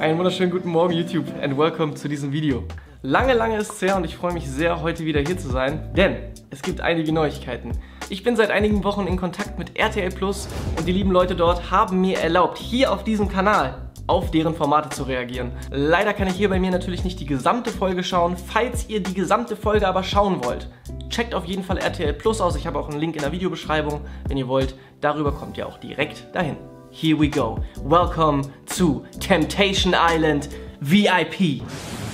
Einen wunderschönen guten Morgen YouTube and welcome zu diesem Video. Lange ist es her und ich freue mich sehr, heute wieder hier zu sein, denn es gibt einige Neuigkeiten. Ich bin seit einigen Wochen in Kontakt mit RTL Plus und die lieben Leute dort haben mir erlaubt, hier auf diesem Kanal auf deren Formate zu reagieren. Leider kann ich hier bei mir natürlich nicht die gesamte Folge schauen. Falls ihr die gesamte Folge aber schauen wollt, checkt auf jeden Fall RTL Plus aus. Ich habe auch einen Link in der Videobeschreibung, wenn ihr wollt. Darüber kommt ihr auch direkt dahin. Here we go. Welcome to Temptation Island VIP.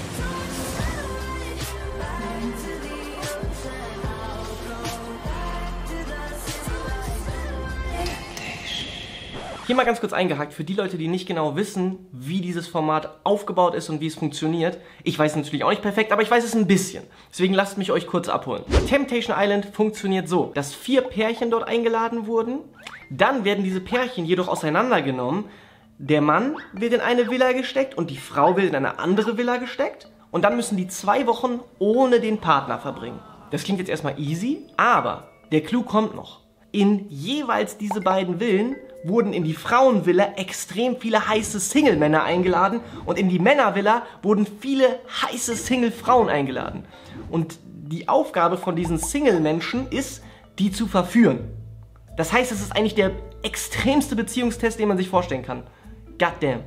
Hier mal ganz kurz eingehakt, für die Leute, die nicht genau wissen, wie dieses Format aufgebaut ist und wie es funktioniert. Ich weiß es natürlich auch nicht perfekt, aber ich weiß es ein bisschen. Deswegen lasst mich euch kurz abholen. Temptation Island funktioniert so, dass 4 Pärchen dort eingeladen wurden. Dann werden diese Pärchen jedoch auseinandergenommen. Der Mann wird in eine Villa gesteckt und die Frau wird in eine andere Villa gesteckt. Und dann müssen die 2 Wochen ohne den Partner verbringen. Das klingt jetzt erstmal easy, aber der Clou kommt noch. In jeweils diese beiden Villen wurden in die Frauenvilla extrem viele heiße Single-Männer eingeladen und in die Männervilla wurden viele heiße Single-Frauen eingeladen. Und die Aufgabe von diesen Single-Menschen ist, die zu verführen. Das heißt, es ist eigentlich der extremste Beziehungstest, den man sich vorstellen kann. Goddamn.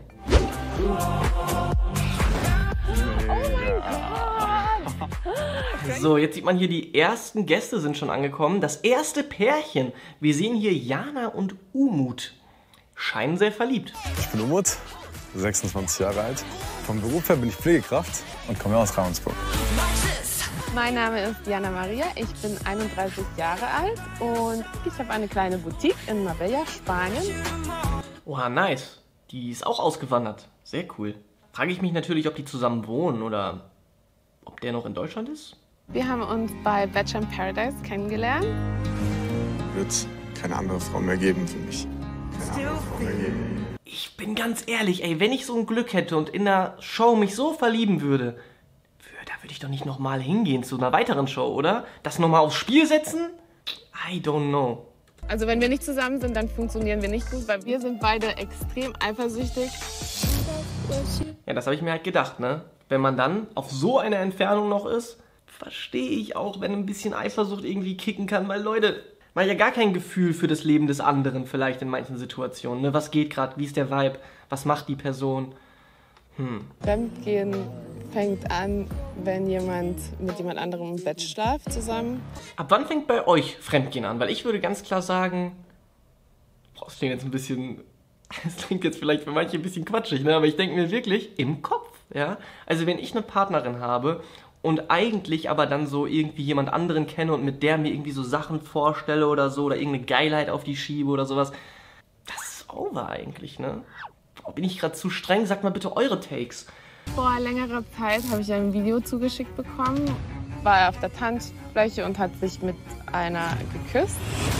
So, jetzt sieht man hier, die ersten Gäste sind schon angekommen. Das erste Pärchen. Wir sehen hier Jana und Umut. Scheinen sehr verliebt. Ich bin Umut, 26 Jahre alt. Vom Beruf her bin ich Pflegekraft und komme aus Ravensburg. Mein Name ist Jana Maria, ich bin 31 Jahre alt und ich habe eine kleine Boutique in Marbella, Spanien. Oha, nice. Die ist auch ausgewandert. Sehr cool. Frage ich mich natürlich, ob die zusammen wohnen oder ob der noch in Deutschland ist. Wir haben uns bei Bachelor in Paradise kennengelernt. Wird keine andere Frau mehr geben für mich. Keine andere Frau mehr geben. Ich bin ganz ehrlich, ey, wenn ich so ein Glück hätte und in der Show mich so verlieben würde, da würde ich doch nicht nochmal hingehen zu einer weiteren Show, oder? Das nochmal aufs Spiel setzen? I don't know. Also wenn wir nicht zusammen sind, dann funktionieren wir nicht gut, weil wir sind beide extrem eifersüchtig. Ja, das habe ich mir halt gedacht, ne? Wenn man dann auf so einer Entfernung noch ist, verstehe ich auch, wenn ein bisschen Eifersucht irgendwie kicken kann, weil Leute, man hat ja gar kein Gefühl für das Leben des anderen vielleicht in manchen Situationen, ne? Was geht gerade, wie ist der Vibe, was macht die Person? Fremdgehen fängt an, wenn jemand mit jemand anderem im Bett schlaft zusammen. Ab wann fängt bei euch Fremdgehen an? Weil ich würde ganz klar sagen, das klingt jetzt ein bisschen, das klingt jetzt vielleicht für manche ein bisschen quatschig, ne? Aber ich denke mir wirklich, im Kopf, ja? Also wenn ich eine Partnerin habe und eigentlich aber dann so irgendwie jemand anderen kenne und mit der mir irgendwie so Sachen vorstelle oder so oder irgendeine Geilheit auf die schiebe oder sowas, das ist over eigentlich, ne? Bin ich gerade zu streng? Sagt mal bitte eure Takes. Vor längerer Zeit habe ich ein Video zugeschickt bekommen, war auf der Tanzfläche und hat sich mit einer geküsst.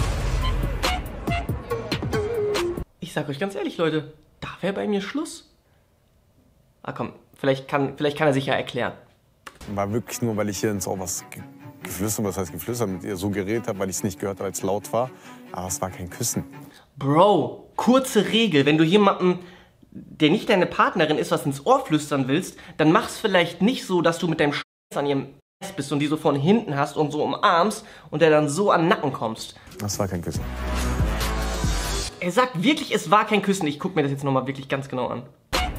Ich sag euch ganz ehrlich, Leute, da wäre bei mir Schluss. Ah komm, vielleicht kann er sich ja erklären. War wirklich nur, weil ich hier ins Ohr was geflüstert, mit ihr so geredet habe, weil ich es nicht gehört habe, weil es laut war. Aber es war kein Küssen. Bro, kurze Regel, wenn du jemanden, der nicht deine Partnerin ist, was ins Ohr flüstern willst, dann mach's vielleicht nicht so, dass du mit deinem Scheiß an ihrem bist und die so von hinten hast und so umarmst und der dann so an den Nacken kommst. Das war kein Küssen. Er sagt wirklich, es war kein Küssen. Ich guck mir das jetzt nochmal wirklich ganz genau an.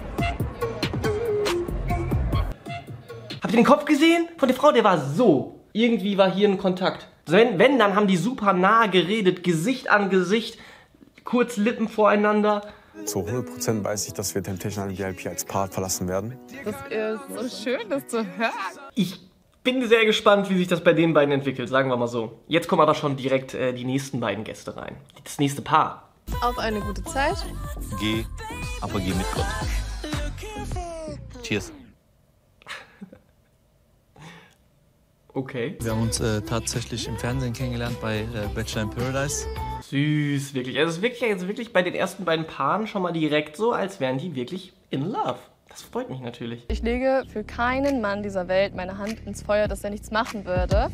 Habt ihr den Kopf gesehen von der Frau? Der war so. Irgendwie war hier ein Kontakt. Wenn, dann haben die super nah geredet, Gesicht an Gesicht, kurz Lippen voreinander. Zu 100% weiß ich, dass wir Temptation Island VIP als Paar verlassen werden. Das ist so schön, das zu hören. Ich bin sehr gespannt, wie sich das bei den beiden entwickelt, sagen wir mal so. Jetzt kommen aber schon direkt die nächsten beiden Gäste rein. Das nächste Paar. Auf eine gute Zeit. Geh, aber geh mit Gott. Cheers. Okay. Wir haben uns tatsächlich im Fernsehen kennengelernt bei Bachelor in Paradise. Süß, wirklich. Also es ist wirklich bei den ersten beiden Paaren schon mal direkt so, als wären die wirklich in love. Das freut mich natürlich. Ich lege für keinen Mann dieser Welt meine Hand ins Feuer, dass er nichts machen würde.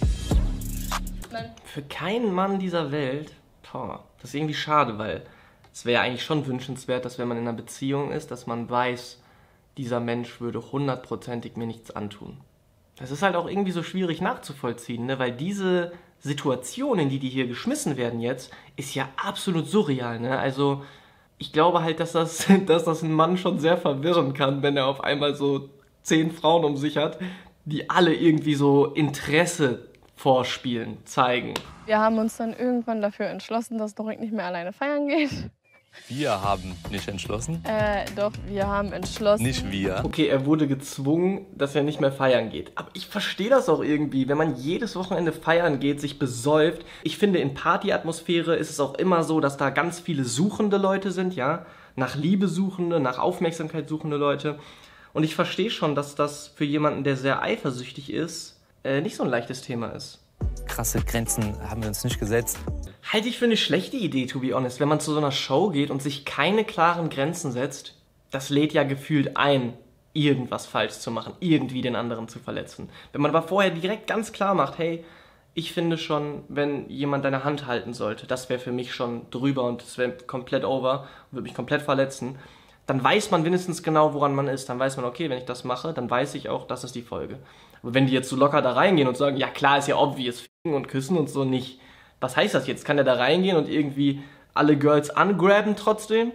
Für keinen Mann dieser Welt? Boah, das ist irgendwie schade, weil es wäre ja eigentlich schon wünschenswert, dass wenn man in einer Beziehung ist, dass man weiß, dieser Mensch würde 100%ig mir nichts antun. Das ist halt auch irgendwie so schwierig nachzuvollziehen, ne? Weil diese Situation, in die hier geschmissen werden jetzt, ist ja absolut surreal, ne? Also ich glaube halt, dass das einen Mann schon sehr verwirren kann, wenn er auf einmal so 10 Frauen um sich hat, die alle irgendwie so Interesse vorspielen, zeigen. Wir haben uns dann irgendwann dafür entschlossen, dass Dorik nicht mehr alleine feiern geht. Wir haben nicht entschlossen. Doch, wir haben entschlossen. Nicht wir. Okay, er wurde gezwungen, dass er nicht mehr feiern geht. Aber ich verstehe das auch irgendwie, wenn man jedes Wochenende feiern geht, sich besäuft. Ich finde, in Partyatmosphäre ist es auch immer so, dass da ganz viele suchende Leute sind, ja. Nach Liebe suchende, nach Aufmerksamkeit suchende Leute. Und ich verstehe schon, dass das für jemanden, der sehr eifersüchtig ist, nicht so ein leichtes Thema ist. Krasse Grenzen haben wir uns nicht gesetzt. Halte ich für eine schlechte Idee, to be honest. Wenn man zu so einer Show geht und sich keine klaren Grenzen setzt, das lädt ja gefühlt ein, irgendwas falsch zu machen, irgendwie den anderen zu verletzen. Wenn man aber vorher direkt ganz klar macht, hey, ich finde schon, wenn jemand deine Hand halten sollte, das wäre für mich schon drüber und das wäre komplett over und würde mich komplett verletzen, dann weiß man wenigstens genau, woran man ist. Dann weiß man, okay, wenn ich das mache, dann weiß ich auch, das ist die Folge. Aber wenn die jetzt so locker da reingehen und sagen, ja klar, ist ja obvious, ficken und küssen und so nicht. Was heißt das jetzt? Kann der da reingehen und irgendwie alle Girls angraben trotzdem?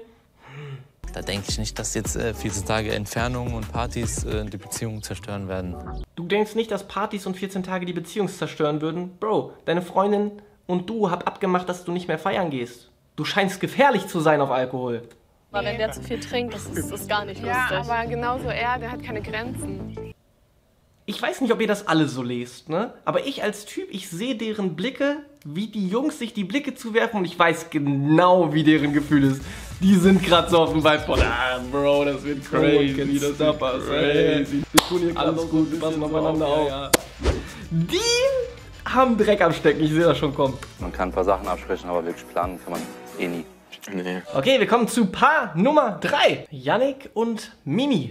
Da denke ich nicht, dass jetzt 14 Tage Entfernung und Partys die Beziehung zerstören werden. Du denkst nicht, dass Partys und 14 Tage die Beziehung zerstören würden? Bro, deine Freundin und du habt abgemacht, dass du nicht mehr feiern gehst. Du scheinst gefährlich zu sein auf Alkohol. Aber wenn der zu viel trinkt, das ist gar nicht lustig. Ja, aber genauso er, der hat keine Grenzen. Ich weiß nicht, ob ihr das alle so lest, ne? Aber ich als Typ, ich sehe deren Blicke, wie die Jungs sich die Blicke zuwerfen und ich weiß genau, wie deren Gefühl ist. Die sind gerade so auf dem Vibe von, Bro, das wird crazy, wie das da passt. Wir tun hier alles gut, wir passen aufeinander auf. Ja. Die haben Dreck am Stecken, ich sehe das schon kommen. Man kann ein paar Sachen absprechen, aber wirklich planen kann man eh nie. Nee. Okay, wir kommen zu Paar Nummer 3. Yannick und Mimi.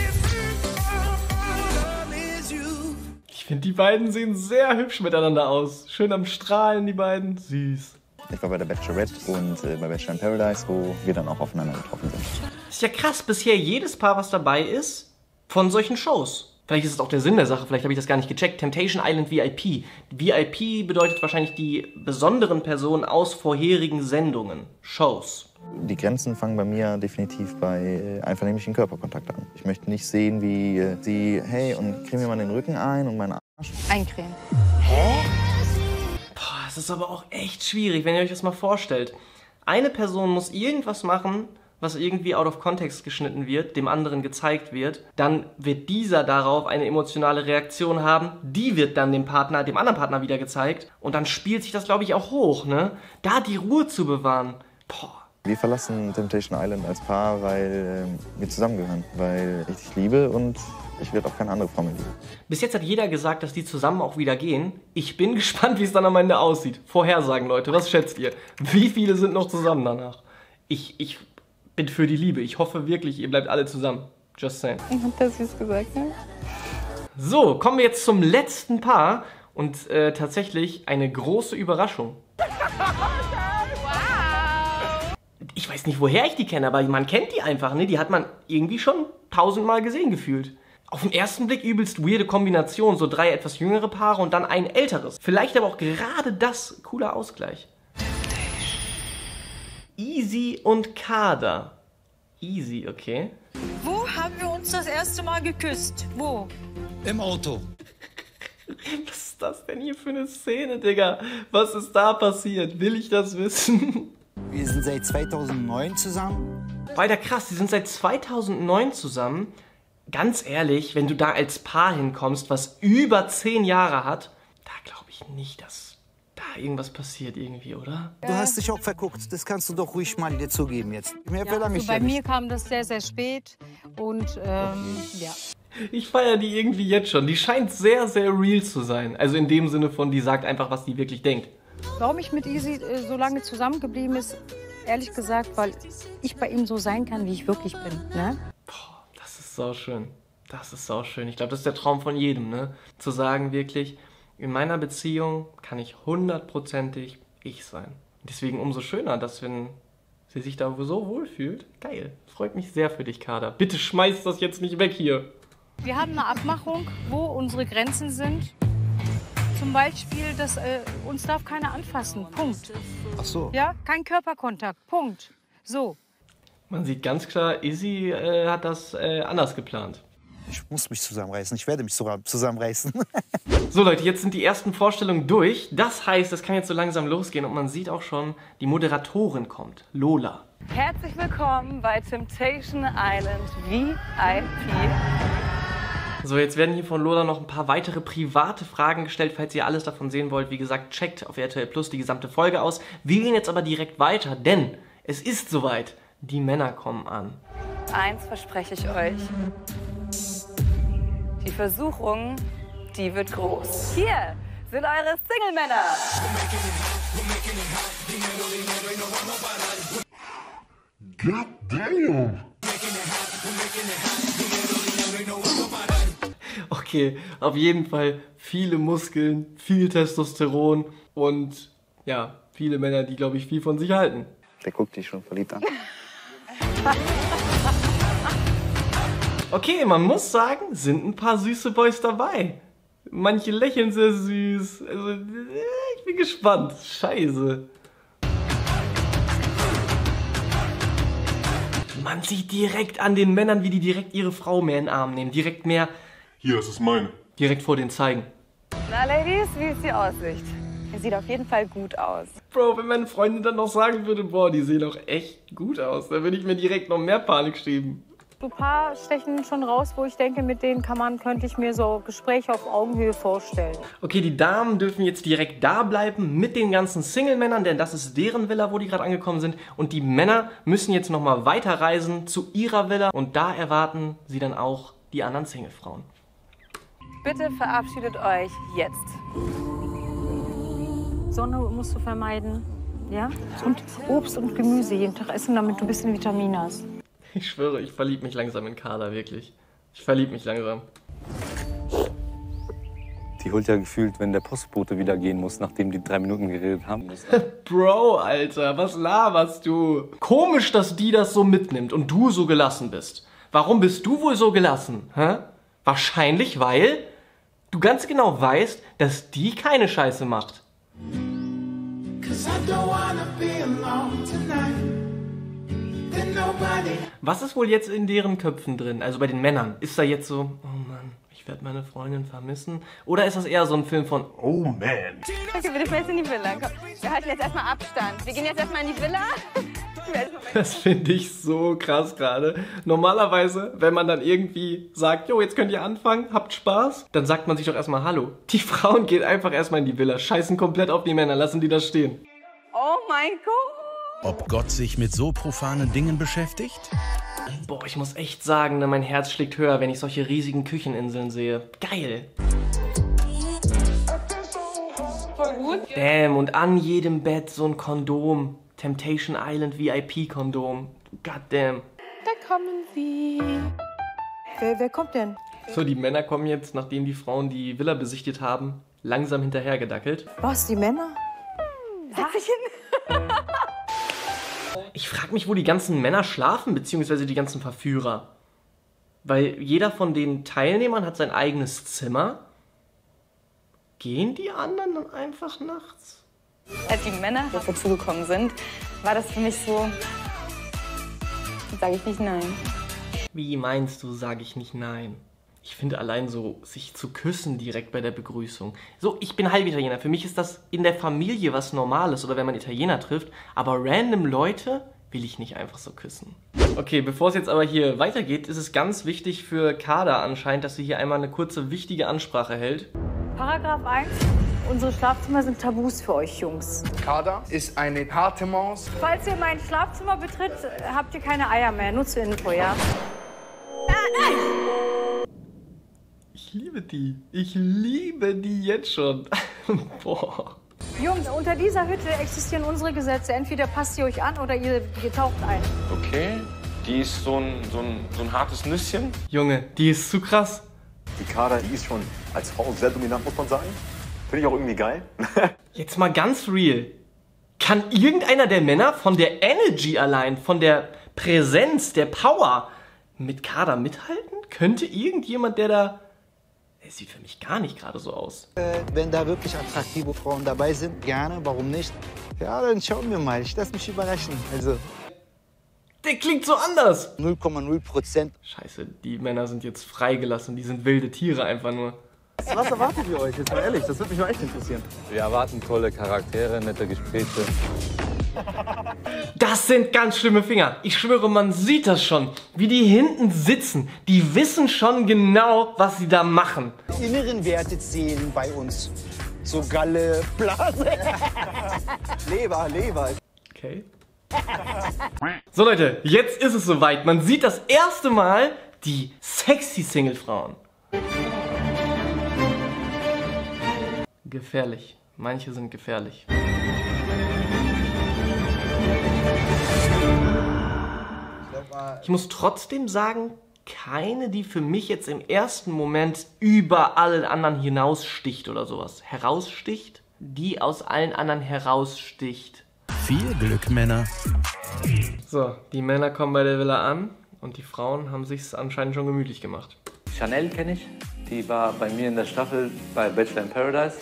Ich finde, die beiden sehen sehr hübsch miteinander aus. Schön am Strahlen, die beiden. Süß. Ich war bei der Bachelorette und bei Bachelor in Paradise, wo wir dann auch aufeinander getroffen sind. Ist ja krass, bisher jedes Paar, was dabei ist, von solchen Shows. Vielleicht ist es auch der Sinn der Sache, vielleicht habe ich das gar nicht gecheckt. Temptation Island VIP. VIP bedeutet wahrscheinlich die besonderen Personen aus vorherigen Sendungen, Shows. Die Grenzen fangen bei mir definitiv bei einvernehmlichen Körperkontakt an. Ich möchte nicht sehen, wie sie, hey, und creme mir mal den Rücken ein und meinen Arsch. Eincremen. Boah, das ist aber auch echt schwierig, wenn ihr euch das mal vorstellt. Eine Person muss irgendwas machen, was irgendwie out of context geschnitten wird, dem anderen gezeigt wird, dann wird dieser darauf eine emotionale Reaktion haben, die wird dann dem anderen Partner wieder gezeigt und dann spielt sich das, glaube ich, auch hoch, ne? Da die Ruhe zu bewahren, boah. Wir verlassen Temptation Island als Paar, weil wir zusammengehören, weil ich dich liebe und ich werde auch keine andere Frau mehr lieben. Bis jetzt hat jeder gesagt, dass die zusammen auch wieder gehen. Ich bin gespannt, wie es dann am Ende aussieht. Vorhersagen, Leute, was schätzt ihr? Wie viele sind noch zusammen danach? Ich bin für die Liebe. Ich hoffe wirklich, ihr bleibt alle zusammen. Just saying. Hat er süß gesagt, ne? So, kommen wir jetzt zum letzten Paar und tatsächlich eine große Überraschung. Ich weiß nicht, woher ich die kenne, aber man kennt die einfach, ne? Die hat man irgendwie schon 1000-mal gesehen gefühlt. Auf den ersten Blick übelst weirde Kombination, so 3 etwas jüngere Paare und dann ein älteres. Vielleicht aber auch gerade das cooler Ausgleich. Easy und Kader. Easy, okay. Wo haben wir uns das erste Mal geküsst? Wo? Im Auto. Was ist das denn hier für eine Szene, Digga? Was ist da passiert? Will ich das wissen? Wir sind seit 2009 zusammen. Weiter krass, die sind seit 2009 zusammen. Ganz ehrlich, wenn du da als Paar hinkommst, was über 10 Jahre hat, da glaube ich nicht, dass da irgendwas passiert irgendwie, oder? Du hast dich auch verguckt, das kannst du doch ruhig mal dir zugeben jetzt. Mehr will er mich Bei ja mir nicht. kam das sehr, sehr spät und ja. Ich feiere die irgendwie jetzt schon. Die scheint sehr, sehr real zu sein. Also in dem Sinne von, die sagt einfach, was die wirklich denkt. Warum ich mit Easy so lange zusammengeblieben ist, ehrlich gesagt, weil ich bei ihm so sein kann, wie ich wirklich bin. Ne? Boah, das ist sauschön. Das ist sauschön. Ich glaube, das ist der Traum von jedem, ne? Zu sagen wirklich, in meiner Beziehung kann ich 100%ig ich sein. Deswegen umso schöner, dass wenn Sie sich da so wohl fühlt. Geil. Freut mich sehr für dich, Kader. Bitte schmeiß das jetzt nicht weg hier. Wir haben eine Abmachung, wo unsere Grenzen sind. Zum Beispiel, dass uns darf keiner anfassen. Punkt. Ach so. Ja, kein Körperkontakt. Punkt. So. Man sieht ganz klar, Izzy hat das anders geplant. Ich muss mich zusammenreißen. Ich werde mich sogar zusammenreißen. So Leute, jetzt sind die ersten Vorstellungen durch. Das heißt, es kann jetzt so langsam losgehen und man sieht auch schon, die Moderatorin kommt, Lola. Herzlich willkommen bei Temptation Island VIP. So, jetzt werden hier von Lola noch ein paar weitere private Fragen gestellt, falls ihr alles davon sehen wollt. Wie gesagt, checkt auf RTL Plus die gesamte Folge aus. Wir gehen jetzt aber direkt weiter, denn es ist soweit. Die Männer kommen an. Eins verspreche ich euch. Die Versuchung, die wird groß. Hier sind eure Single-Männer. God damn. Okay, auf jeden Fall viele Muskeln, viel Testosteron und ja, viele Männer, die, glaube ich, viel von sich halten. Der guckt dich schon verliebt an. Okay, man muss sagen, sind ein paar süße Boys dabei. Manche lächeln sehr süß. Also, ich bin gespannt. Scheiße. Man sieht direkt an den Männern, wie die direkt ihre Frau mehr in den Arm nehmen. Direkt mehr... Hier, das ist meine. Direkt vor den zeigen. Na, Ladies, wie ist die Aussicht? Er sieht auf jeden Fall gut aus. Bro, wenn meine Freundin dann noch sagen würde, boah, die sehen auch echt gut aus, dann würde ich mir direkt noch mehr Panik schieben. Ein paar stechen schon raus, wo ich denke, mit denen könnte ich mir so Gespräche auf Augenhöhe vorstellen. Okay, die Damen dürfen jetzt direkt da bleiben mit den ganzen Single-Männern, denn das ist deren Villa, wo die gerade angekommen sind. Und die Männer müssen jetzt nochmal weiterreisen zu ihrer Villa und da erwarten sie dann auch die anderen Single-Frauen. Bitte verabschiedet euch jetzt. Sonne musst du vermeiden, ja? Und Obst und Gemüse jeden Tag essen, damit du ein bisschen Vitamine hast. Ich schwöre, ich verliebe mich langsam in Carla, wirklich. Ich verliebe mich langsam. Die holt ja gefühlt, wenn der Postbote wieder gehen muss, nachdem die 3 Minuten geredet haben. Bro, Alter, was laberst du? Komisch, dass die das so mitnimmt und du so gelassen bist. Warum bist du wohl so gelassen? Hä? Wahrscheinlich, weil du ganz genau weißt, dass die keine Scheiße macht. Was ist wohl jetzt in deren Köpfen drin? Also bei den Männern. Ist da jetzt so, oh Mann, ich werde meine Freundin vermissen? Oder ist das eher so ein Film von, oh man? Okay, wir dürfen jetzt in die Villa. Komm, wir halten jetzt erstmal Abstand. Wir gehen jetzt erstmal in die Villa. Das finde ich so krass gerade. Normalerweise, wenn man dann irgendwie sagt, jo, jetzt könnt ihr anfangen, habt Spaß, dann sagt man sich doch erstmal Hallo. Die Frauen gehen einfach erstmal in die Villa, scheißen komplett auf die Männer, lassen die da stehen. Oh mein Gott! Ob Gott sich mit so profanen Dingen beschäftigt? Boah, ich muss echt sagen, ne, mein Herz schlägt höher, wenn ich solche riesigen Kücheninseln sehe. Geil! Voll gut. Damn, und an jedem Bett so ein Kondom. Temptation Island VIP-Kondom. Goddamn. Da kommen sie. Wer kommt denn? So, die Männer kommen jetzt, nachdem die Frauen die Villa besichtigt haben, langsam hinterhergedackelt. Was, die Männer? Setz dich hin. Ich frage mich, wo die ganzen Männer schlafen, beziehungsweise die ganzen Verführer. Weil jeder von den Teilnehmern hat sein eigenes Zimmer. Gehen die anderen dann einfach nachts? Als die Männer dazugekommen sind, war das für mich so, sage ich nicht nein. Wie meinst du, sage ich nicht nein? Ich finde allein so, sich zu küssen direkt bei der Begrüßung. So, ich bin Halbitaliener. Für mich ist das in der Familie was Normales oder wenn man Italiener trifft. Aber random Leute will ich nicht einfach so küssen. Okay, bevor es jetzt aber hier weitergeht, ist es ganz wichtig für Kader anscheinend, dass sie hier einmal eine kurze, wichtige Ansprache hält. Paragraph 1. Unsere Schlafzimmer sind Tabus für euch Jungs. Kader ist eine harte Maus. Falls ihr mein Schlafzimmer betritt, habt ihr keine Eier mehr. Nur zur Info, ja? Ich liebe die. Ich liebe die jetzt schon. Boah. Jungs, unter dieser Hütte existieren unsere Gesetze. Entweder passt ihr euch an oder ihr taucht ein. Okay, die ist so ein hartes Nüsschen. Junge, die ist zu krass. Die Kader, die ist schon als Frau sehr dominant, muss man sagen. Finde ich auch irgendwie geil. Jetzt mal ganz real. Kann irgendeiner der Männer von der Energy allein, von der Präsenz, der Power mit Kader mithalten? Könnte irgendjemand, der da... Es sieht für mich gar nicht gerade so aus. Wenn da wirklich attraktive Frauen dabei sind, gerne, warum nicht? Ja, dann schauen wir mal. Ich lasse mich überraschen. Also. Der klingt so anders. 0,0%. Scheiße, die Männer sind jetzt freigelassen. Die sind wilde Tiere einfach nur. Was erwartet ihr euch? Jetzt mal ehrlich, das würde mich mal echt interessieren. Wir erwarten tolle Charaktere, nette Gespräche. Das sind ganz schlimme Finger. Ich schwöre, man sieht das schon. Wie die hinten sitzen. Die wissen schon genau, was sie da machen. Inneren Werte zählen bei uns. So Galle, Blase. Leber. Okay. So Leute, jetzt ist es soweit. Man sieht das erste Mal die sexy Single-Frauen. Gefährlich. Manche sind gefährlich. Ich muss trotzdem sagen, keine, die für mich jetzt im ersten Moment über alle anderen hinaussticht oder sowas. Heraussticht? Die aus allen anderen heraussticht. Viel Glück, Männer. So, die Männer kommen bei der Villa an und die Frauen haben sich's anscheinend schon gemütlich gemacht. Chanel kenne ich. Die war bei mir in der Staffel bei Bachelor in Paradise.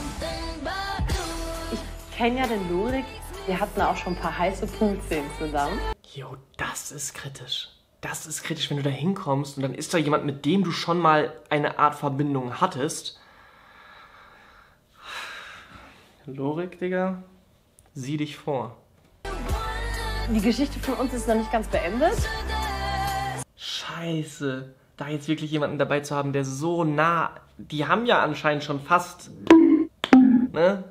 Ich kenne ja den Lorik. Wir hatten auch schon ein paar heiße Pool-Szenen zusammen. Jo, das ist kritisch. Das ist kritisch, wenn du da hinkommst und dann ist da jemand, mit dem du schon mal eine Art Verbindung hattest. Lorik, Digga, sieh dich vor. Die Geschichte von uns ist noch nicht ganz beendet. Scheiße, da jetzt wirklich jemanden dabei zu haben, der so nah... Die haben ja anscheinend schon fast... Ne?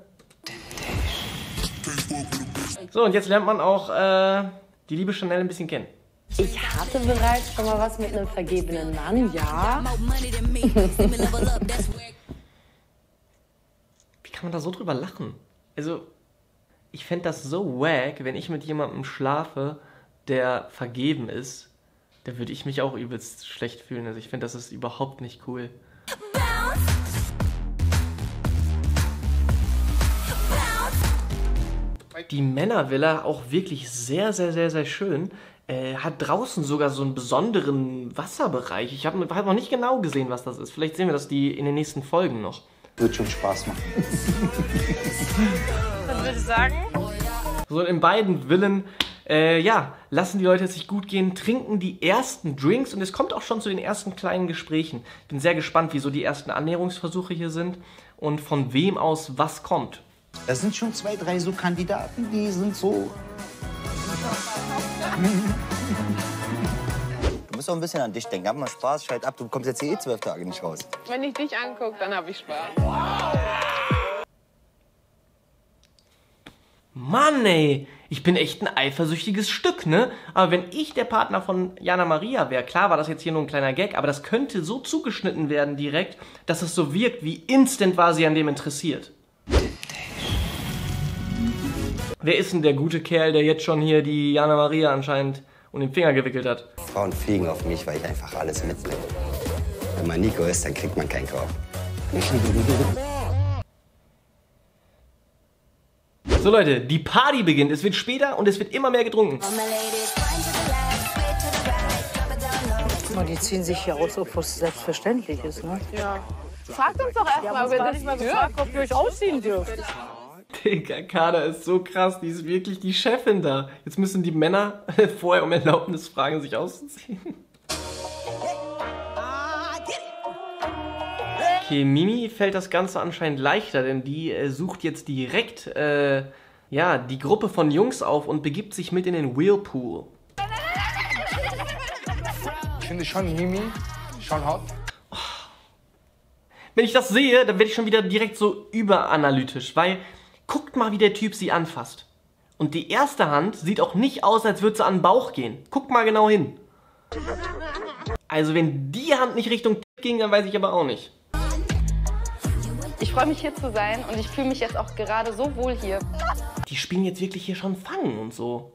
So, und jetzt lernt man auch die liebe Chanel ein bisschen kennen. Ich hatte bereits schon mal was mit einem vergebenen Mann, ja. Wie kann man da so drüber lachen? Also, ich fände das so wack, wenn ich mit jemandem schlafe, der vergeben ist. Da würde ich mich auch übelst schlecht fühlen. Also ich finde, das ist überhaupt nicht cool. Die Männervilla, auch wirklich sehr, sehr, sehr, sehr schön, hat draußen sogar so einen besonderen Wasserbereich. Ich habe noch nicht genau gesehen, was das ist. Vielleicht sehen wir das in den nächsten Folgen noch. Wird schon Spaß machen. Was würde ich sagen? So, in beiden Villen, ja, lassen die Leute es sich gut gehen, trinken die ersten Drinks und es kommt auch schon zu den ersten kleinen Gesprächen. Ich bin sehr gespannt, wie so die ersten Annäherungsversuche hier sind und von wem aus was kommt. Da sind schon 2, 3 so Kandidaten, die sind so... Du musst auch ein bisschen an dich denken. Hab mal Spaß, schalt ab. Du kommst jetzt hier 12 Tage nicht raus. Wenn ich dich angucke, dann habe ich Spaß. Mann, ey, ich bin echt ein eifersüchtiges Stück, ne? Aber wenn ich der Partner von Jana Maria wäre, klar war das jetzt hier nur ein kleiner Gag, aber das könnte so zugeschnitten werden direkt, dass es so wirkt, wie instant war sie an dem interessiert. Wer ist denn der gute Kerl, der jetzt schon hier die Jana Maria anscheinend um den Finger gewickelt hat? Frauen fliegen auf mich, weil ich einfach alles mitbringe. Wenn man Nico ist, dann kriegt man keinen Korb. So Leute, die Party beginnt. Es wird später und es wird immer mehr getrunken. Die ziehen sich hier aus, ob es selbstverständlich ist, ne? Ja. Fragt uns doch erstmal, ob ihr nicht mal gefragt, ob ihr euch ausziehen dürft. Digga, Kader ist so krass, die ist wirklich die Chefin da. Jetzt müssen die Männer vorher um Erlaubnis fragen, sich auszuziehen. Okay, Mimi fällt das Ganze anscheinend leichter, denn die sucht jetzt direkt ja, die Gruppe von Jungs auf und begibt sich mit in den Whirlpool. Ich finde schon Mimi schon hot. Wenn ich das sehe, dann werde ich schon wieder direkt so überanalytisch, weil guckt mal, wie der Typ sie anfasst. Und die erste Hand sieht auch nicht aus, als würde sie an den Bauch gehen. Guckt mal genau hin. Also wenn die Hand nicht Richtung ging, dann weiß ich aber auch nicht. Ich freue mich hier zu sein und ich fühle mich jetzt auch gerade so wohl hier. Die spielen jetzt wirklich hier schon Fangen und so.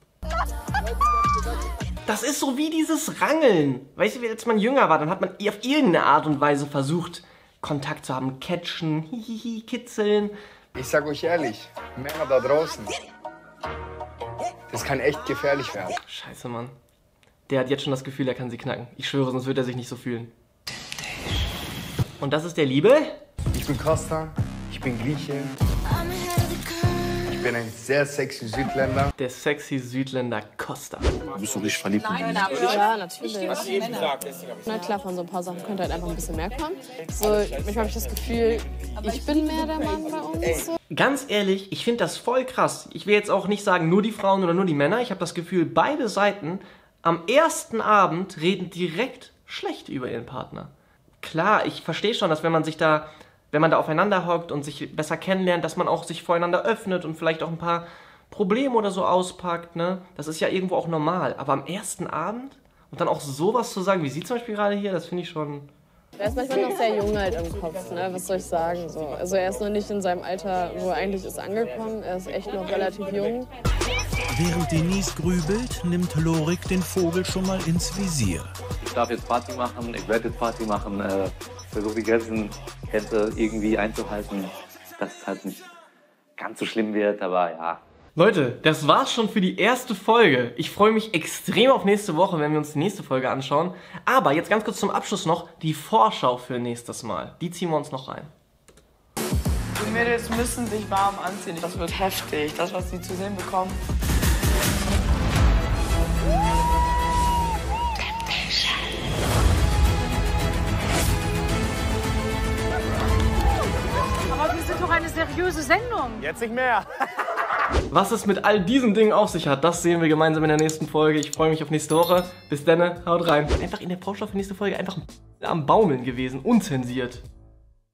Das ist so wie dieses Rangeln. Weißt du, als man jünger war, dann hat man auf irgendeine Art und Weise versucht, Kontakt zu haben. Catchen, hihihi, kitzeln. Ich sag euch ehrlich, Männer da draußen, das kann echt gefährlich werden. Scheiße, Mann. Der hat jetzt schon das Gefühl, er kann sie knacken. Ich schwöre, sonst wird er sich nicht so fühlen. Und das ist der Liebe? Ich bin Costa, ich bin Grieche. Ich bin ein sehr sexy Südländer. Der sexy Südländer Costa. Bist du richtig verliebt in mich? Ja, natürlich. Na klar, von so ein paar Sachen könnte halt einfach ein bisschen mehr kommen. So, manchmal habe ich das Gefühl, ich bin mehr der Mann bei uns. So. Ganz ehrlich, ich finde das voll krass. Ich will jetzt auch nicht sagen, nur die Frauen oder nur die Männer. Ich habe das Gefühl, beide Seiten am ersten Abend reden direkt schlecht über ihren Partner. Klar, ich verstehe schon, dass wenn man da aufeinander hockt und sich besser kennenlernt, dass man auch sich voreinander öffnet und vielleicht auch ein paar Probleme oder so auspackt, ne? Das ist ja irgendwo auch normal. Aber am ersten Abend und dann auch sowas zu sagen, wie sie zum Beispiel gerade hier, das finde ich schon... Er ist manchmal noch sehr jung halt im Kopf, ne? Was soll ich sagen? So. Also er ist noch nicht in seinem Alter, wo er eigentlich ist, angekommen. Er ist echt noch relativ jung. Während Denise grübelt, nimmt Lorik den Vogel schon mal ins Visier. Ich darf jetzt Party machen, ich werde jetzt Party machen, versuche die Grenze irgendwie einzuhalten, dass es halt nicht ganz so schlimm wird, aber ja. Leute, das war's schon für die erste Folge. Ich freue mich extrem auf nächste Woche, wenn wir uns die nächste Folge anschauen. Aber jetzt ganz kurz zum Abschluss noch die Vorschau für nächstes Mal. Die ziehen wir uns noch rein. Die Mädels müssen sich warm anziehen. Das wird heftig, das, was sie zu sehen bekommen. Aber wir sind doch eine seriöse Sendung. Jetzt nicht mehr. Was es mit all diesen Dingen auf sich hat, das sehen wir gemeinsam in der nächsten Folge. Ich freue mich auf nächste Woche. Bis dann, haut rein. Einfach in der Vorschau für nächste Folge einfach am Baumeln gewesen, unzensiert.